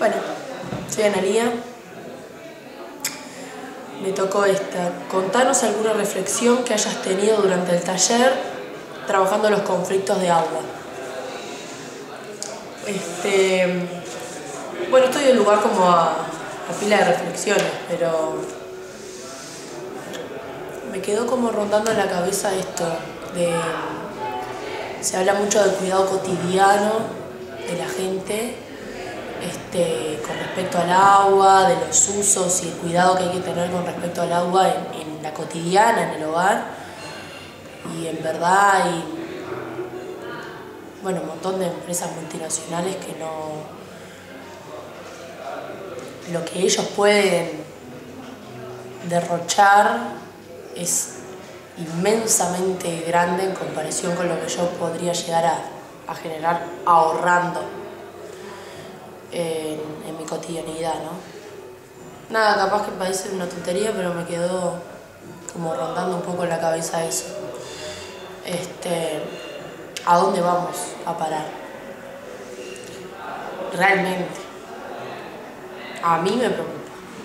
Bueno, soy Analía. Me tocó esta. Contanos alguna reflexión que hayas tenido durante el taller trabajando los conflictos de agua. Bueno, estoy en lugar como a pila de reflexiones, pero me quedó como rondando en la cabeza esto de... Se habla mucho del cuidado cotidiano de la gente con respecto al agua, de los usos y el cuidado que hay que tener con respecto al agua en la cotidiana, en el hogar. Y en verdad hay un montón de empresas multinacionales que no... Lo que ellos pueden derrochar es inmensamente grande en comparación con lo que yo podría llegar a generar ahorrando en mi cotidianidad, ¿no? Nada, capaz que parece una tontería, pero me quedó como rondando un poco en la cabeza eso. ¿A dónde vamos a parar? Realmente. A mí me preocupa.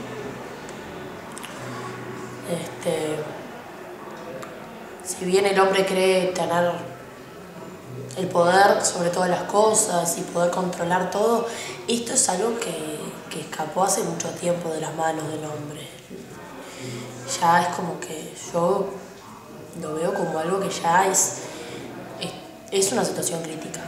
Si bien el hombre cree tener el poder sobre todas las cosas y poder controlar todo, esto es algo que escapó hace mucho tiempo de las manos del hombre. Ya es como que yo lo veo como algo que ya es una situación crítica.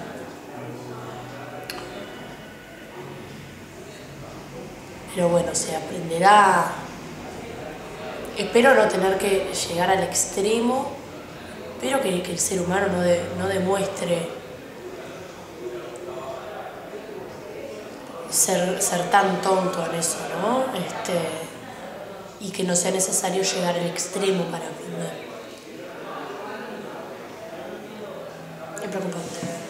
Pero bueno, se aprenderá. Espero no tener que llegar al extremo, pero que el ser humano no demuestre ser tan tonto en eso, ¿no? Y que no sea necesario llegar al extremo para aprender. Es preocupante.